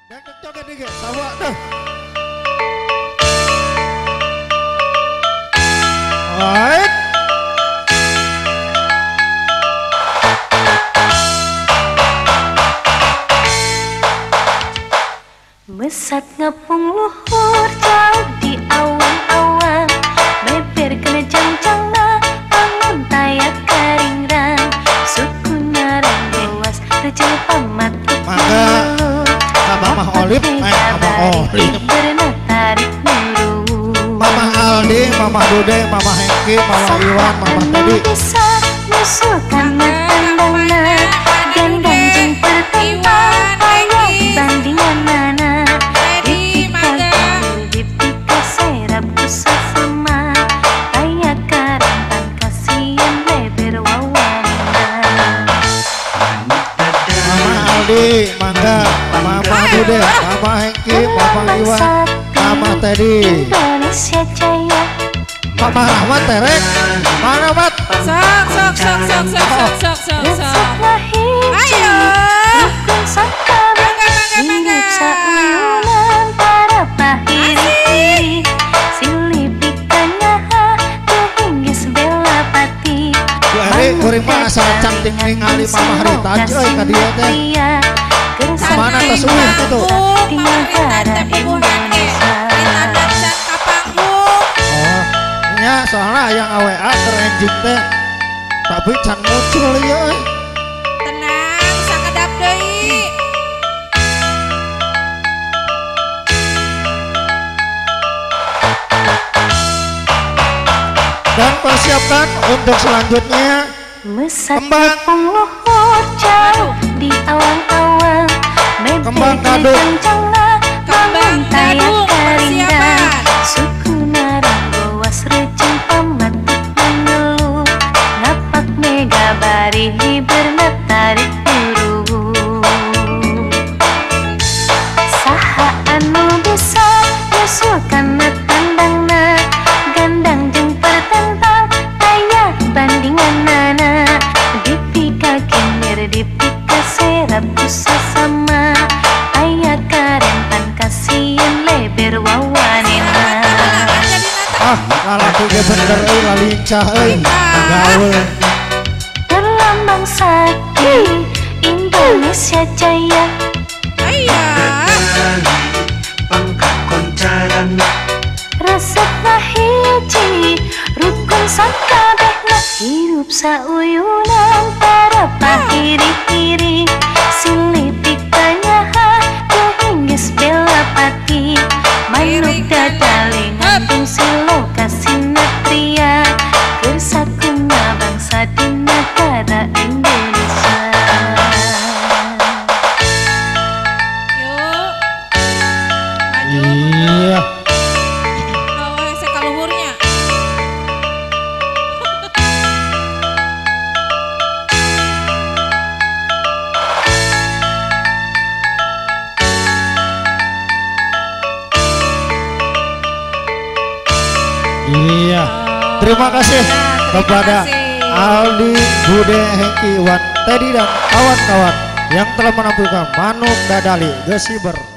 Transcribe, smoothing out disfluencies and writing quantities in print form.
Dan joget nih guys, sama dah. Alright. Mesat ngepung luhur jauh di awan-awan, beber kena jang-jangna bangun tayak karingrang, suku narang dewas rejeng pamat Mangga Mama Olip, Mama Olip, pernah tarik nuru Mama Aldi, Mama Dude, Mama Hengki, Mama Iwan, Mama Teddy. bisa nyusulkan tandangna gendang jeng pertentang ayo bandingan mana dipika serap kusah sama kayak karantan kasihan leber wawanina. Mama Aldi, Mangga, Mama Dude, Mama Hengki, Mama Iwan, Mama Teddy. Indonesia Jaya. Mama Rahmat Terek, mana Mat? Resep lahir rukun sakabeh hidup sauyunan para pahiri silih pikannya kehinggis bela pati. Bu Eri, kuring mah asal cantik ningali Mama Harita aja ka dieu teh. Mana tas uih itu? Di negara Indonesia. Oh, nya soalnya yang AWA terenjing teh. Tapi can muncul ya. Tenang, sakedap deui. Dan persiapkan untuk selanjutnya. Mesat Kembang. ngepung luhur jauh di awan-awan, Kembang beber kadung. kencangna bangun Kembang tayak kadung, karindan, persiapan. suku narang gowas rejeng pamatik mengeluh, ngapak mega bari hiberna tarik buru. Saha anu bisa nyusulkan tandangna gandang jeng pertentang aya bandingan nana dipika kenir dipika serap kusah sama aya karentan kasihan leber wawanina. Ah, lalaki ge bener euy lalincah euy. Gaul. Berlambang sakti Indonesia Jaya. Resep hiji rukun sakabehna hirup sauyunan para pahiri-hiri silih pikanyaha kehinggis bela pati manuk dadali ngandung siloka sinatria kersakuna bangsa di negara Indonesia. Yuk. Maju. Iya. Bawa hese ka luhurnya. Iya. Terima kasih kepada Aldi, Bude, Hengki, Iwan, Teddy dan kawan-kawan yang telah menampilkan Manuk Dadali Gesiber.